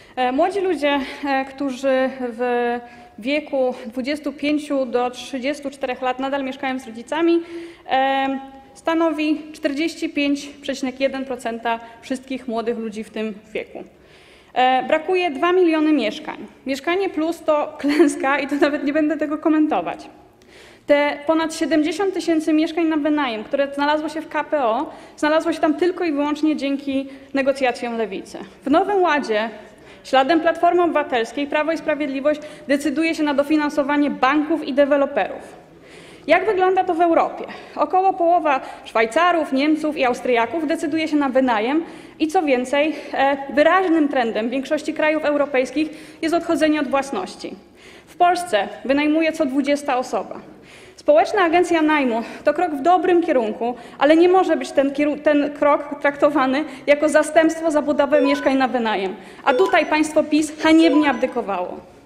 Młodzi ludzie, którzy w wieku 25 do 34 lat nadal mieszkają z rodzicami, stanowi 45,1% wszystkich młodych ludzi w tym wieku. Brakuje 2 miliony mieszkań. Mieszkanie Plus to klęska i to nawet nie będę tego komentować. Te ponad 70 000 mieszkań na wynajem, które znalazło się w KPO, znalazło się tam tylko i wyłącznie dzięki negocjacjom Lewicy. W Nowym Ładzie, śladem Platformy Obywatelskiej, Prawo i Sprawiedliwość decyduje się na dofinansowanie banków i deweloperów. Jak wygląda to w Europie? Około połowa Szwajcarów, Niemców i Austriaków decyduje się na wynajem i co więcej, wyraźnym trendem w większości krajów europejskich jest odchodzenie od własności. W Polsce wynajmuje co 20 osoba. Społeczna agencja najmu to krok w dobrym kierunku, ale nie może być ten krok traktowany jako zastępstwo za budowę mieszkań na wynajem. A tutaj państwo PiS haniebnie abdykowało.